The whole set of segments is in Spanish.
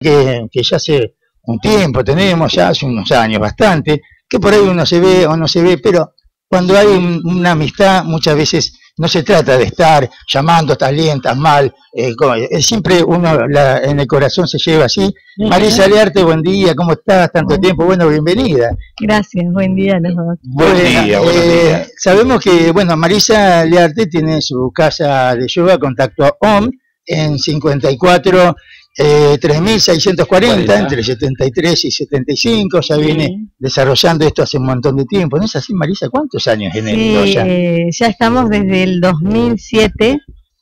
que ya hace un tiempo tenemos, ya hace unos años bastante, que por ahí uno se ve o no se ve, pero cuando hay una amistad muchas veces no se trata de estar llamando, estás bien, estás mal, siempre uno en el corazón se lleva así. Marisa Learte, buen día, ¿cómo estás? Tanto tiempo, bueno, bienvenida. Gracias, buen día a los dos. Buen día, buenos días. Sabemos que, bueno, Marisa Learte tiene su casa de yoga, Contacto OM, en 54 3640, entre 73 y 75, ya viene desarrollando esto hace un montón de tiempo. ¿No es así, Marisa? ¿Cuántos años en esto ya? Ya estamos desde el 2007,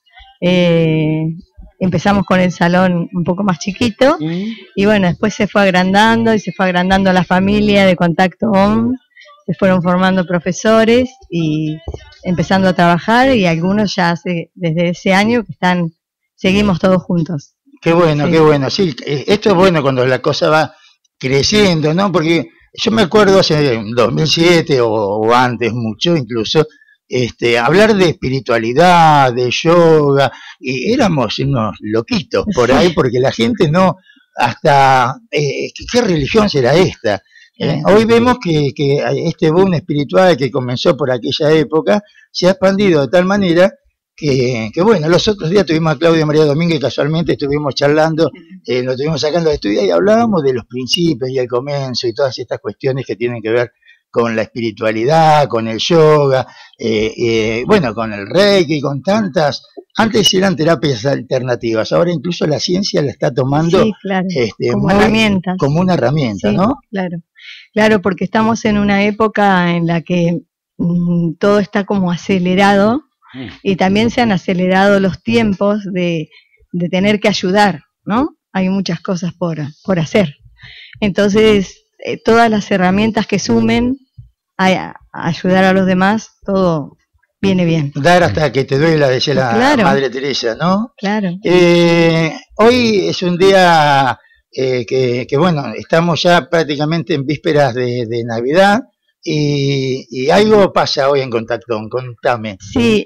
empezamos con el salón un poco más chiquito, y bueno, después se fue agrandando, y se fue agrandando la familia de Contacto OM, se fueron formando profesores, y empezando a trabajar, y algunos ya desde ese año que seguimos todos juntos. Qué bueno, qué bueno. Sí, esto es bueno cuando la cosa va creciendo, ¿no? Porque yo me acuerdo hace 2007 o antes mucho incluso, hablar de espiritualidad, de yoga, y éramos unos loquitos por ahí, porque la gente no, hasta, ¿qué religión será esta? Hoy vemos que este boom espiritual que comenzó por aquella época se ha expandido de tal manera que bueno, los otros días tuvimos a Claudia María Domínguez, casualmente estuvimos charlando, lo estuvimos sacando de estudio y hablábamos de los principios y el comienzo y todas estas cuestiones que tienen que ver con la espiritualidad, con el yoga, bueno, con el reiki, con tantas. Antes eran terapias alternativas, ahora incluso la ciencia la está tomando, sí, claro, como herramienta. Como una herramienta, sí, ¿no? Claro, porque estamos en una época en la que todo está como acelerado, y también se han acelerado los tiempos de tener que ayudar, ¿no? Hay muchas cosas por hacer. Entonces, todas las herramientas que sumen a ayudar a los demás, todo viene bien. Dar hasta que te duela, decía la Madre Teresa, ¿no? Claro. Hoy es un día que bueno, estamos ya prácticamente en vísperas de Navidad. Y algo pasa hoy en Contacto, contame. Sí,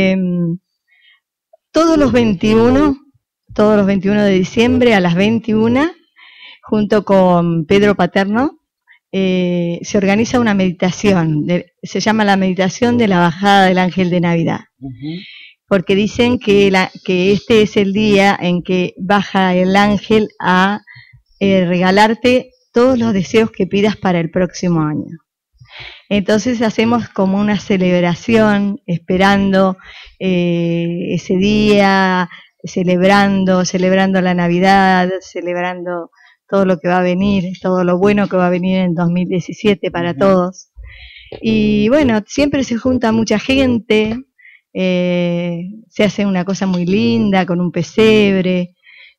todos los 21 de diciembre a las 21, junto con Pedro Paterno, se organiza una meditación, se llama la meditación de la bajada del ángel de Navidad, porque dicen que este es el día en que baja el ángel a regalarte todos los deseos que pidas para el próximo año. Entonces hacemos como una celebración, esperando ese día, celebrando la Navidad, celebrando todo lo que va a venir, todo lo bueno que va a venir en 2017 para todos. Y bueno, siempre se junta mucha gente, se hace una cosa muy linda con un pesebre,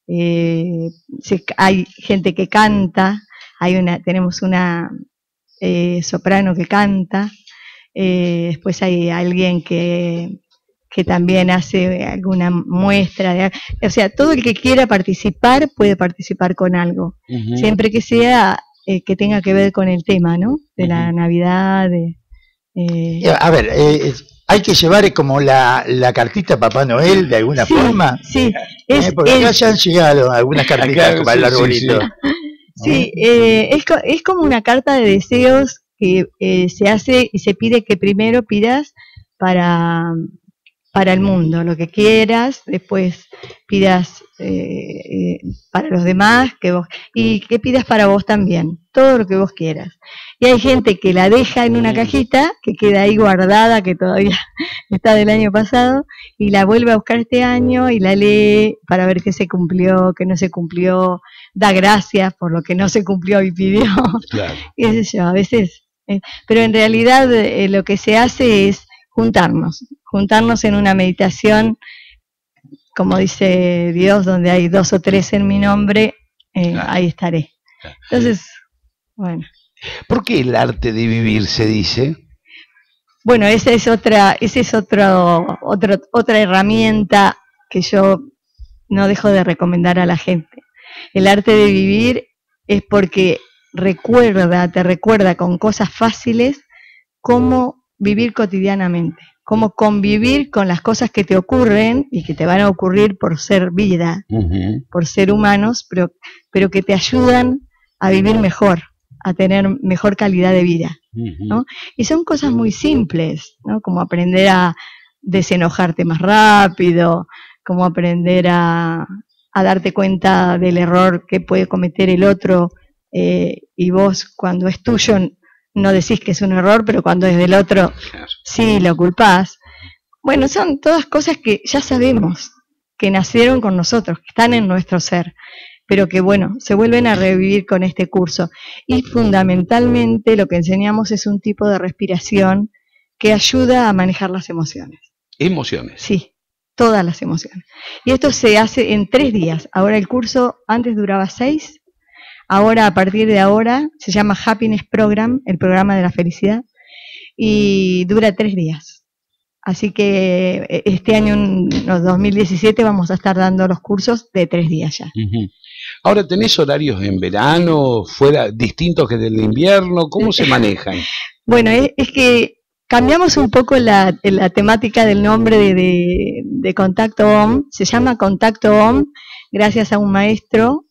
hay gente que canta, tenemos una soprano que canta, después hay alguien que también hace alguna muestra, o sea, todo el que quiera participar puede participar con algo, siempre que sea que tenga que ver con el tema, ¿no? De la Navidad. A ver, hay que llevar como la cartita a Papá Noel de alguna forma. Sí, porque acá ya han llegado algunas cartitas para el arbolito. Sí, es como una carta de deseos que se hace y se pide que primero pidas para el mundo, lo que quieras, después pidas para los demás, y que pidas para vos también, todo lo que vos quieras. Y hay gente que la deja en una cajita, que queda ahí guardada, que todavía está del año pasado, y la vuelve a buscar este año y la lee para ver qué se cumplió, qué no se cumplió, da gracias por lo que no se cumplió y pidió. Claro. Qué sé yo, a veces. Pero en realidad lo que se hace es juntarnos en una meditación, como dice Dios, donde hay 2 o 3 en mi nombre, ahí estaré. Entonces, bueno. ¿Por qué el arte de vivir se dice? Bueno, esa es otra herramienta que yo no dejo de recomendar a la gente. El arte de vivir es porque te recuerda con cosas fáciles cómo vivir cotidianamente, cómo convivir con las cosas que te ocurren y que te van a ocurrir por ser vida, por ser humanos, pero que te ayudan a vivir mejor, a tener mejor calidad de vida, ¿no? Y son cosas muy simples, ¿no? Como aprender a desenojarte más rápido, como aprender a darte cuenta del error que puede cometer el otro, y vos cuando es tuyo no decís que es un error, pero cuando es del otro sí lo culpás. Bueno, son todas cosas que ya sabemos, que nacieron con nosotros, que están en nuestro ser, pero que bueno, se vuelven a revivir con este curso. Y fundamentalmente lo que enseñamos es un tipo de respiración que ayuda a manejar las emociones. Emociones. Sí, todas las emociones. Y esto se hace en 3 días. Ahora el curso antes duraba 6. Ahora, a partir de ahora, se llama Happiness Program, el programa de la felicidad, y dura 3 días. Así que este año, en 2017, vamos a estar dando los cursos de 3 días ya. Ahora, ¿tenés horarios en verano, fuera distintos que del invierno? ¿Cómo se manejan? Bueno, es que cambiamos un poco la temática del nombre de Contacto OM. Se llama Contacto OM gracias a un maestro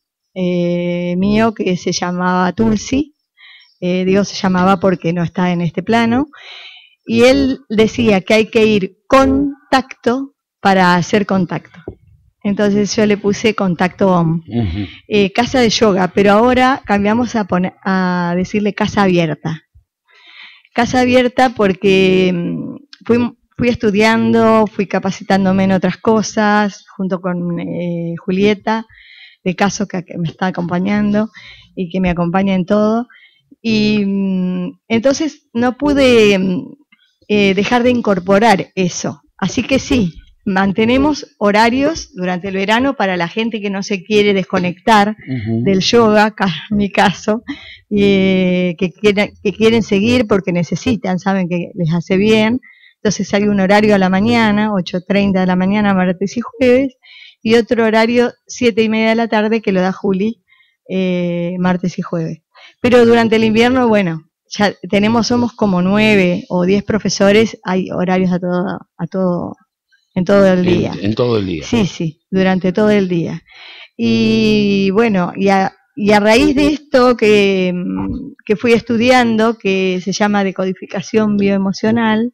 mío que se llamaba Tulsi. Digo se llamaba porque no está en este plano, y él decía que hay que ir con tacto para hacer contacto. Entonces yo le puse Contacto OM. Casa de yoga, pero ahora cambiamos a decirle casa abierta. Casa abierta porque fui estudiando, fui capacitándome en otras cosas, junto con Julieta, de Caso, que me está acompañando y que me acompaña en todo. Y entonces no pude dejar de incorporar eso. Así que sí, mantenemos horarios durante el verano para la gente que no se quiere desconectar del yoga, en mi caso, que quieren seguir porque necesitan, saben que les hace bien. Entonces hay un horario a la mañana, 8:30 de la mañana, martes y jueves, y otro horario 7:30 de la tarde que lo da Juli, martes y jueves. Pero durante el invierno, bueno, ya somos como 9 o 10 profesores, hay horarios en todo el día. En todo el día. Sí, durante todo el día. Y bueno, y a raíz de esto que fui estudiando, que se llama decodificación bioemocional,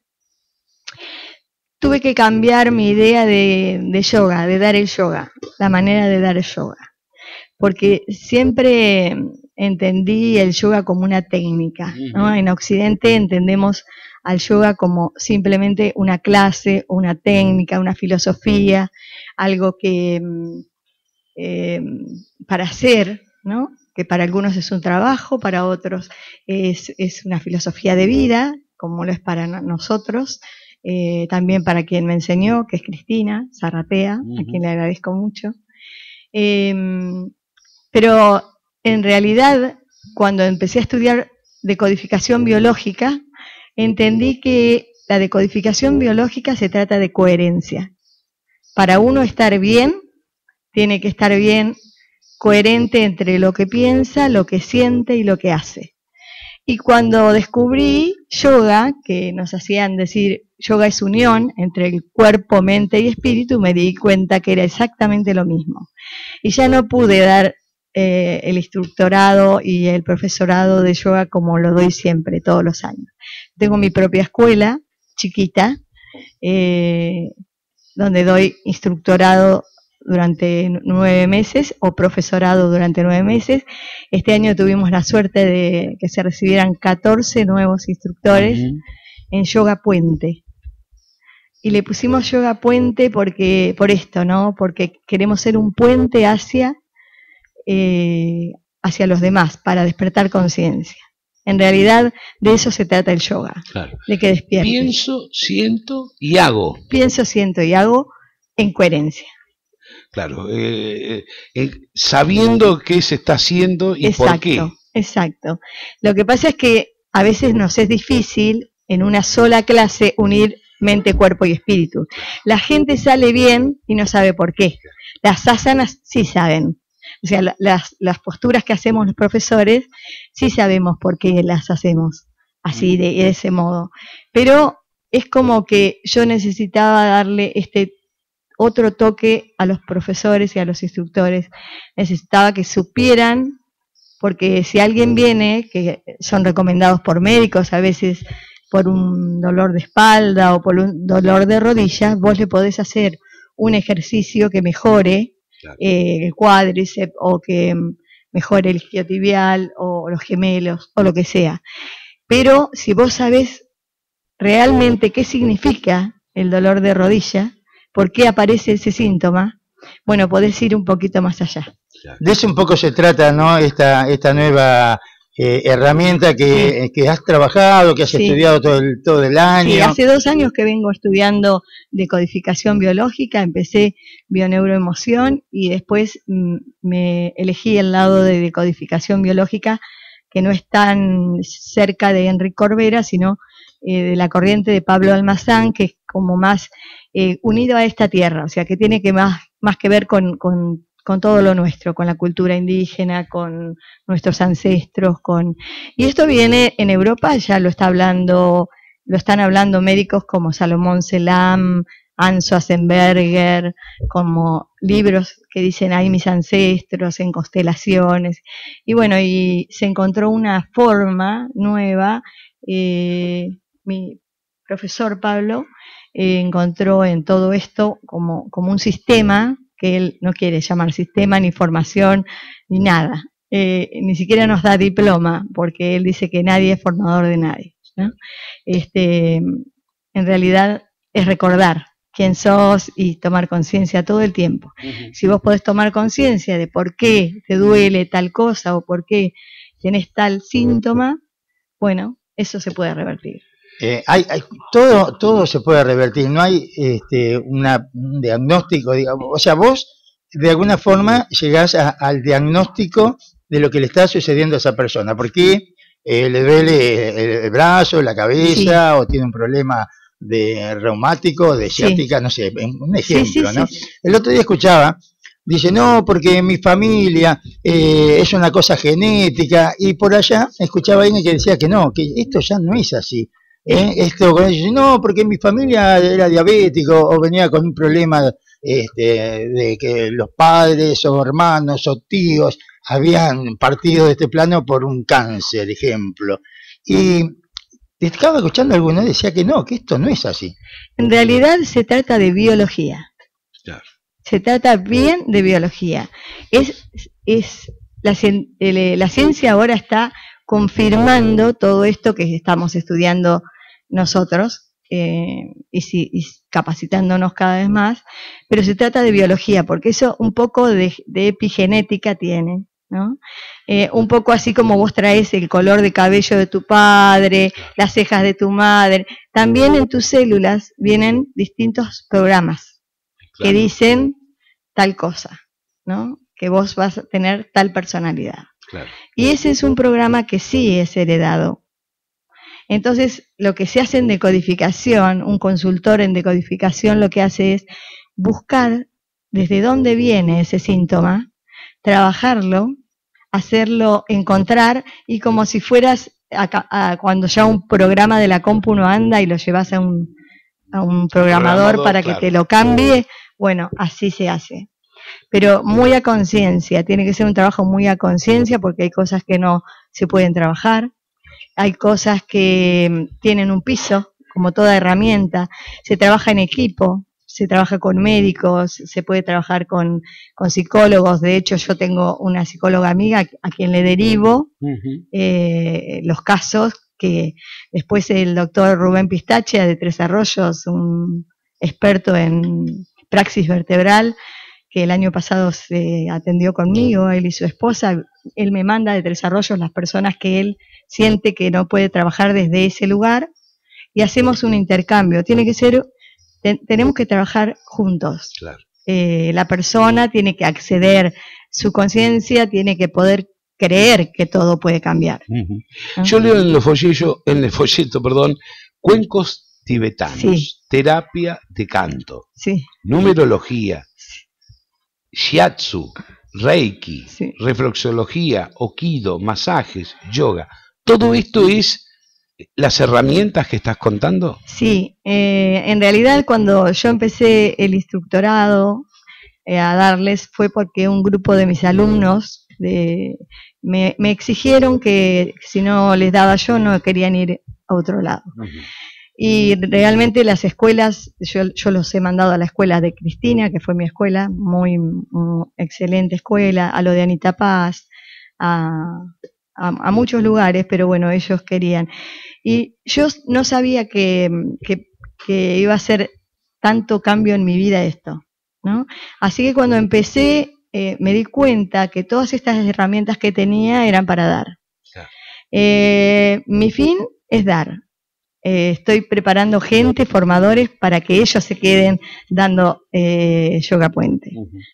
tuve que cambiar mi idea de yoga, de dar el yoga, la manera de dar el yoga. Porque siempre entendí el yoga como una técnica, ¿no? En Occidente entendemos al yoga como simplemente una clase, una técnica, una filosofía, algo que para hacer, ¿no? Que para algunos es un trabajo, para otros es una filosofía de vida, como lo es para nosotros, también para quien me enseñó, que es Cristina Zarratea, a quien le agradezco mucho. Pero en realidad, cuando empecé a estudiar decodificación biológica, entendí que la decodificación biológica se trata de coherencia. Para uno estar bien, tiene que estar bien coherente entre lo que piensa, lo que siente y lo que hace. Y cuando descubrí yoga, que nos hacían decir yoga es unión entre el cuerpo, mente y espíritu, me di cuenta que era exactamente lo mismo. Y ya no pude dar el instructorado y el profesorado de yoga como lo doy siempre, todos los años. Tengo mi propia escuela, chiquita, donde doy instructorado durante 9 meses o profesorado durante 9 meses. Este año tuvimos la suerte de que se recibieran 14 nuevos instructores en yoga puente. Y le pusimos yoga puente por esto, ¿no? Porque queremos ser un puente hacia los demás, para despertar conciencia. En realidad, de eso se trata el yoga, claro. De que despiertes. Pienso, siento y hago. Pienso, siento y hago en coherencia. Claro, sabiendo qué se está haciendo y por qué. Exacto. Lo que pasa es que a veces nos es difícil en una sola clase unir mente, cuerpo y espíritu. La gente sale bien y no sabe por qué. Las asanas sí saben. O sea, las posturas que hacemos los profesores, sí sabemos por qué las hacemos así, de ese modo. Pero es como que yo necesitaba darle este otro toque a los profesores y a los instructores. Necesitaba que supieran, porque si alguien viene, que son recomendados por médicos, a veces por un dolor de espalda o por un dolor de rodillas, vos le podés hacer un ejercicio que mejore el cuádriceps o que mejore el isquiotibial o los gemelos o lo que sea. Pero si vos sabés realmente qué significa el dolor de rodilla, por qué aparece ese síntoma, bueno, podés ir un poquito más allá. De eso un poco se trata, ¿no? Esta nueva herramienta que has trabajado, que has estudiado todo el año. Sí, hace 2 años que vengo estudiando decodificación biológica, empecé bioneuroemoción y después me elegí el lado de decodificación biológica, que no es tan cerca de Enrique Corbera, sino de la corriente de Pablo Almazán, que es como más unido a esta tierra, o sea, que tiene que más que ver con todo lo nuestro, con la cultura indígena, con nuestros ancestros, y esto viene en Europa, ya lo están hablando médicos como Salomón Selam, Hans Assenberger, como libros que dicen ahí mis ancestros, en constelaciones, y bueno, y se encontró una forma nueva, mi profesor Pablo encontró en todo esto como un sistema que él no quiere llamar sistema, ni formación, ni nada. Ni siquiera nos da diploma, porque él dice que nadie es formador de nadie, ¿no? En realidad es recordar quién sos y tomar conciencia todo el tiempo. Si vos podés tomar conciencia de por qué te duele tal cosa o por qué tenés tal síntoma, bueno, eso se puede revertir. Todo se puede revertir, no hay un diagnóstico, digamos, o sea, vos de alguna forma llegás al diagnóstico de lo que le está sucediendo a esa persona, porque le duele el brazo, la cabeza, o tiene un problema de reumático, de ciática, no sé, un ejemplo, ¿no? El otro día escuchaba, dice, no, porque mi familia es una cosa genética, y por allá escuchaba a alguien que decía que no, que esto ya no es así. No, porque mi familia era diabético o venía con un problema de que los padres o hermanos o tíos habían partido de este plano por un cáncer, ejemplo. Y estaba escuchando a alguno decía que no, que esto no es así. En realidad se trata de biología. Claro. Se trata bien de biología. La ciencia ahora está confirmando todo esto que estamos estudiando nosotros y capacitándonos cada vez más, pero se trata de biología, porque eso un poco de epigenética tiene, ¿no? Un poco así como vos traes el color de cabello de tu padre, las cejas de tu madre, también en tus células vienen distintos programas que dicen tal cosa, ¿no? Que vos vas a tener tal personalidad. Claro. Y ese es un programa que sí es heredado. Entonces, lo que se hace en decodificación, un consultor en decodificación lo que hace es buscar desde dónde viene ese síntoma, trabajarlo, hacerlo encontrar, y como si fueras cuando ya un programa de la compu no anda y lo llevas a un programador para que te lo cambie, bueno, así se hace. Pero muy a conciencia, tiene que ser un trabajo muy a conciencia, porque hay cosas que no se pueden trabajar, hay cosas que tienen un piso, como toda herramienta, se trabaja en equipo, se trabaja con médicos, se puede trabajar con psicólogos. De hecho, yo tengo una psicóloga amiga a quien le derivo los casos, que después el doctor Rubén Pistachia de Tres Arroyos, un experto en praxis vertebral, que el año pasado se atendió conmigo, él y su esposa, él me manda de Tres Arroyos las personas que él siente que no puede trabajar desde ese lugar, y hacemos un intercambio. Tenemos que trabajar juntos. Claro. La persona tiene que acceder, su conciencia tiene que poder creer que todo puede cambiar. ¿No? Yo leo en el folleto, cuencos tibetanos, terapia de canto, numerología, shiatsu, reiki, reflexología, okido, masajes, yoga. Todo esto es las herramientas que estás contando. Sí, en realidad cuando yo empecé el instructorado a darles fue porque un grupo de mis alumnos me exigieron que si no les daba yo no querían ir a otro lado. Y realmente las escuelas, yo los he mandado a la escuela de Cristina, que fue mi escuela, muy excelente escuela, a lo de Anita Paz, a muchos lugares, pero bueno, ellos querían. Y yo no sabía que iba a ser tanto cambio en mi vida esto, ¿no? Así que cuando empecé me di cuenta que todas estas herramientas que tenía eran para dar. Mi fin es dar. Estoy preparando gente, formadores, para que ellos se queden dando yoga puente.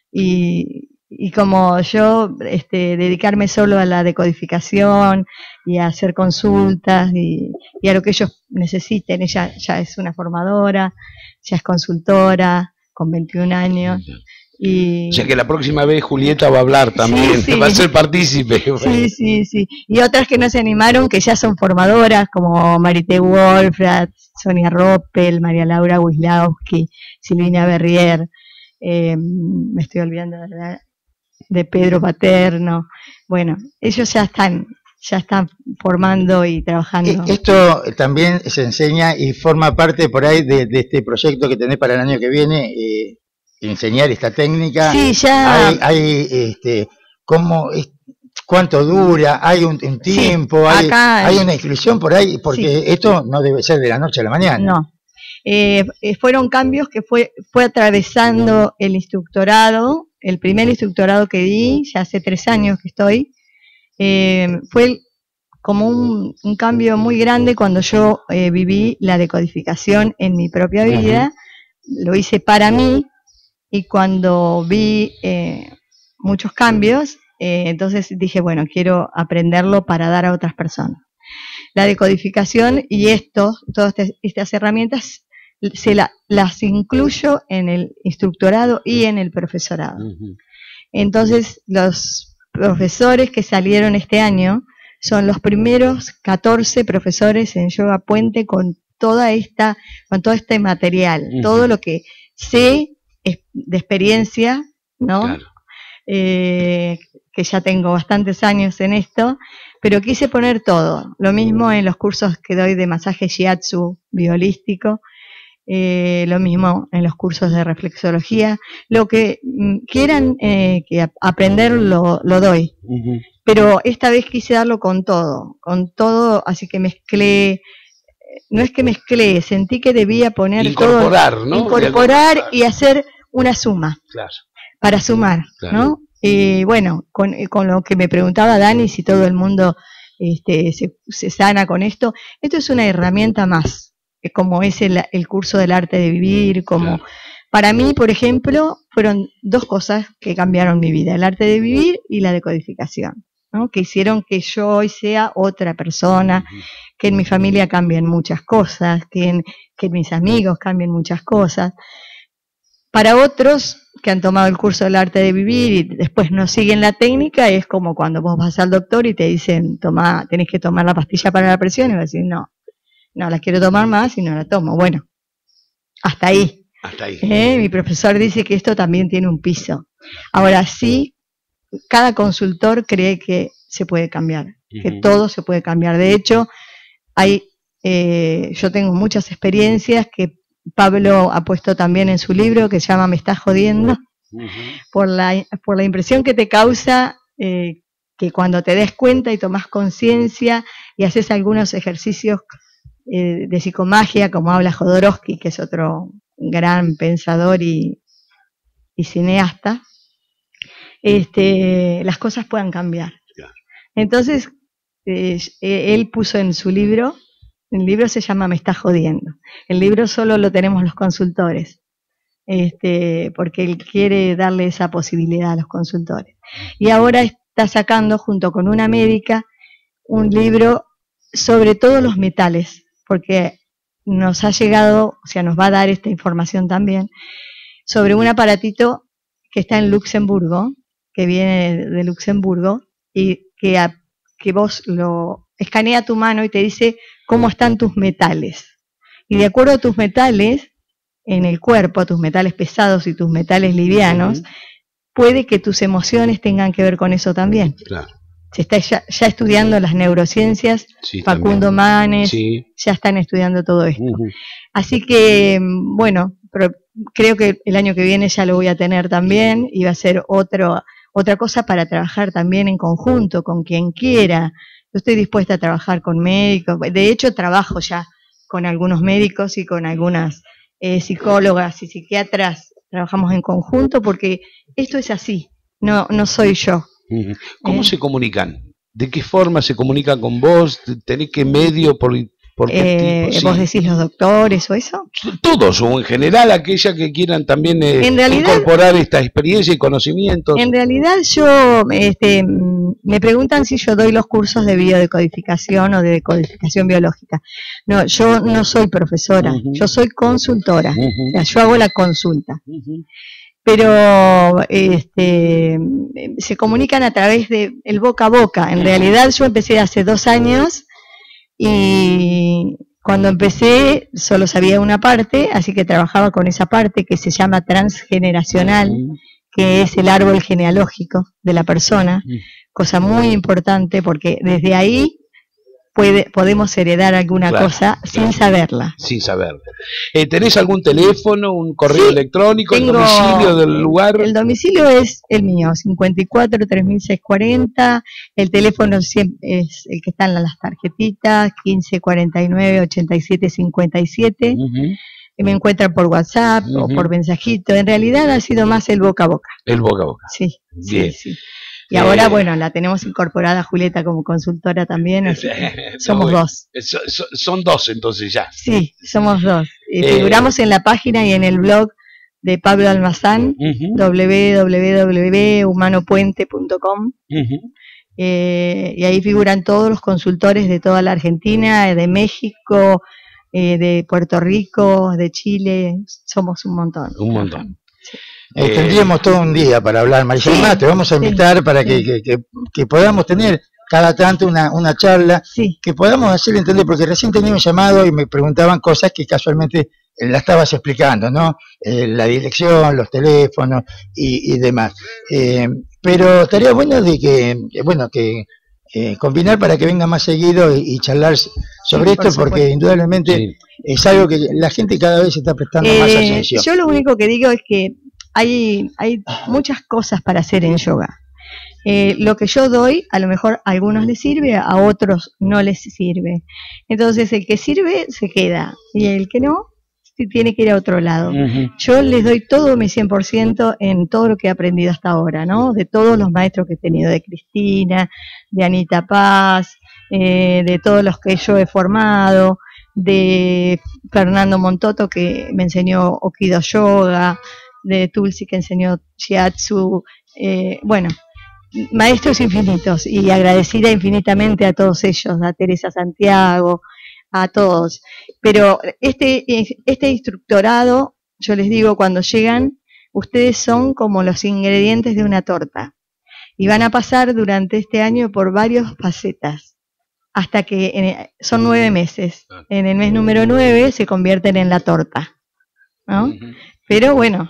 Y como yo, dedicarme solo a la decodificación y a hacer consultas y a lo que ellos necesiten. Ella ya es una formadora, ya es consultora, con 21 años. O sea que la próxima vez Julieta va a hablar también, sí. Va a ser partícipe. Sí. Y otras que no se animaron, que ya son formadoras, como Marité Wolfrat, Sonia Roppel, María Laura Wislawski, Silvina Berrier, me estoy olvidando de Pedro Paterno. Bueno, ellos ya están formando y trabajando. Esto también se enseña y forma parte por ahí de este proyecto que tenés para el año que viene, enseñar esta técnica. Sí, ya. Hay ¿cuánto dura? ¿Hay un tiempo? Sí, ¿hay una inscripción por ahí? Porque sí, esto no debe ser de la noche a la mañana. No. Fueron cambios que fue atravesando el instructorado. El primer instructorado que di, ya hace 3 años que estoy, fue como un cambio muy grande cuando yo viví la decodificación en mi propia vida. Lo hice para mí. Y cuando vi muchos cambios, entonces dije, bueno, quiero aprenderlo para dar a otras personas. La decodificación y todas estas herramientas, las incluyo en el instructorado y en el profesorado. Entonces, los profesores que salieron este año son los primeros 14 profesores en Yoga Puente con todo este material, todo lo que sé de experiencia, ¿no? Claro. Que ya tengo bastantes años en esto, pero quise poner todo. Lo mismo en los cursos que doy de masaje shiatsu bioholístico, lo mismo en los cursos de reflexología. Lo que quieran que aprender lo doy. Pero esta vez quise darlo con todo, así que mezclé. No es que mezclé, sentí que debía poner incorporar, todo, ¿no? Incorporar y hacer una suma, claro, para sumar, claro. ¿no? Y bueno, con lo que me preguntaba Dani, si todo el mundo se sana con esto es una herramienta más, como es el curso del arte de vivir, como claro. Para mí, por ejemplo, fueron 2 cosas que cambiaron mi vida, el arte de vivir y la decodificación, ¿no? Que hicieron que yo hoy sea otra persona, que en mi familia cambien muchas cosas, que mis amigos cambien muchas cosas. Para otros que han tomado el curso del arte de vivir y después no siguen la técnica, es como cuando vos vas al doctor y te dicen, tenés que tomar la pastilla para la presión, y vas a decir, no la quiero tomar más y no la tomo. Bueno, hasta ahí. Mi profesor dice que esto también tiene un piso. Ahora sí, cada consultor cree que se puede cambiar, que todo se puede cambiar. De hecho, yo tengo muchas experiencias que Pablo ha puesto también en su libro, que se llama Me estás jodiendo, por la impresión que te causa que cuando te des cuenta y tomás conciencia y haces algunos ejercicios de psicomagia, como habla Jodorowsky, que es otro gran pensador y cineasta, las cosas puedan cambiar. Entonces, él puso en su libro, el libro se llama Me estás jodiendo. El libro solo lo tenemos los consultores, porque él quiere darle esa posibilidad a los consultores. Y ahora está sacando, junto con una médica, un libro sobre todos los metales, porque nos ha llegado, o sea, nos va a dar esta información también, sobre un aparatito que está en Luxemburgo, que viene de Luxemburgo, y que vos lo escanea tu mano y te dice cómo están tus metales. Y de acuerdo a tus metales en el cuerpo, tus metales pesados y tus metales livianos, puede que tus emociones tengan que ver con eso también. Claro. Se está ya estudiando las neurociencias, Sí, Facundo también. Manes, Sí. ya están estudiando todo esto. Ujú. Así que, bueno, pero creo que el año que viene ya lo voy a tener también y va a ser otra cosa para trabajar también en conjunto con quien quiera. Yo estoy dispuesta a trabajar con médicos, de hecho trabajo ya con algunos médicos y con algunas psicólogas y psiquiatras, trabajamos en conjunto porque esto es así, no soy yo. Ujú. ¿Cómo se comunican? ¿De qué forma se comunican con vos? ¿Tenés qué medio? ¿Por qué tipo? Sí. ¿Vos decís los doctores o eso? Todos, o en general aquellas que quieran también En realidad, incorporar esta experiencia y conocimientos. En realidad yo, me preguntan si yo doy los cursos de biodecodificación o de decodificación biológica. No, yo no soy profesora, yo soy consultora, o sea, yo hago la consulta. Pero se comunican a través de el boca a boca. En realidad yo empecé hace 2 años y cuando empecé solo sabía una parte, así que trabajaba con esa parte que se llama transgeneracional, que es el árbol genealógico de la persona, cosa muy importante porque desde ahí podemos heredar alguna cosa sin saberla. Sin saberla. ¿Tenés algún teléfono, un correo electrónico, el Tengo domicilio del lugar? El domicilio es el mío, 54 3640, el teléfono es el que está en las tarjetitas, 1549 87 57. Me encuentran por WhatsApp o por mensajito. En realidad ha sido más el boca a boca. El boca a boca. Sí, bien. Sí. Y ahora, bueno, la tenemos incorporada a Julieta como consultora también, así que somos 2. Son 2 entonces ya. Sí, somos 2. Figuramos en la página y en el blog de Pablo Almazán, www.humanopuente.com. Y ahí figuran todos los consultores de toda la Argentina, de México, de Puerto Rico, de Chile, somos un montón. Un montón. Sí. Tendríamos todo un día para hablar, Marisa. Además, te vamos a invitar para que podamos tener cada tanto una charla, que podamos hacerle entender, porque recién tenía un llamado y me preguntaban cosas que casualmente la estabas explicando, ¿no? La dirección, los teléfonos y demás. Pero estaría bueno de que combinar para que venga más seguido y charlar sobre esto, porque indudablemente es algo que la gente cada vez está prestando más atención. Yo lo único que digo es que hay muchas cosas para hacer en yoga. Lo que yo doy, a lo mejor a algunos les sirve, a otros no les sirve. Entonces el que sirve se queda y el que no, tiene que ir a otro lado. Yo les doy todo mi 100% en todo lo que he aprendido hasta ahora, ¿no? De todos los maestros que he tenido, de Cristina, de Anita Paz, de todos los que yo he formado, de Fernando Montoto que me enseñó Okido Yoga, de Tulsi que enseñó Shiatsu, bueno, maestros infinitos, y agradecida infinitamente a todos ellos, a Teresa Santiago, a todos. Pero este instructorado, yo les digo, cuando llegan, ustedes son como los ingredientes de una torta, y van a pasar durante este año por varias facetas, hasta que son 9 meses. En el mes número 9 se convierten en la torta, ¿no? Pero bueno,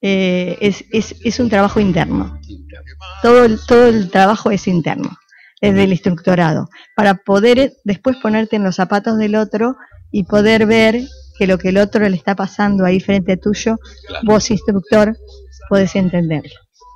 es un trabajo interno. Todo el trabajo es interno, desde el instructorado, para poder después ponerte en los zapatos del otro y poder ver que lo que el otro le está pasando ahí frente tuyo, vos instructor, podés entenderlo.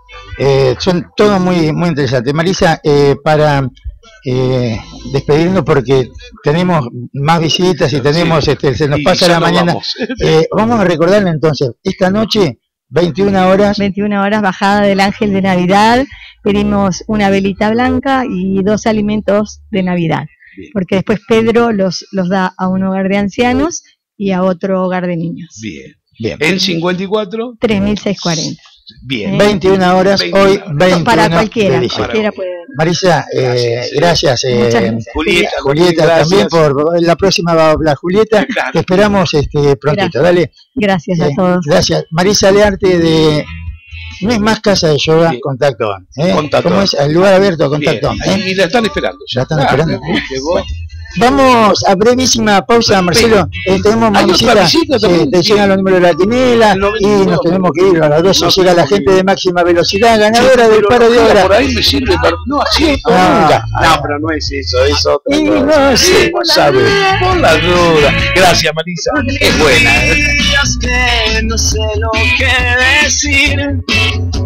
Son todo muy interesantes. Marisa, para despedirnos, porque tenemos más visitas y tenemos se nos pasa la mañana. Vamos a recordarle entonces, esta noche 21 horas, bajada del ángel de Navidad. Pedimos una velita blanca y 2 alimentos de Navidad, porque después Pedro los da a un hogar de ancianos y a otro hogar de niños. Bien. ¿En 54? 3640. Bien. 21 horas, hoy 21. Para cualquiera puede venir. Marisa, gracias. Julieta, gracias. También por la próxima va a hablar Julieta. Te esperamos prontito. Gracias. Dale. Gracias a todos. Gracias. Marisa Learte No es más casa de yoga, Sí. Contacto On. Contacto ¿Cómo On. es? El lugar abierto, Contacto On. Bien. Y la están esperando. Ya están esperando. Que vos- Vamos a brevísima pausa, Marcelo. Tenemos ¿Hay visita. otra visita también? Te llegan los números de la quinela El y 92. nos tenemos que ir. A las 12 No, llega la tenemos que gente ir. de máxima velocidad, ganadora del Pero paro de no, obra. por ahí me sirve para... No, así Ah. no, pero no es eso, es otra Y cosa. no sé, vos sabés, por la duda. Gracias, Marisa. Es buena. Días que no sé lo que decir.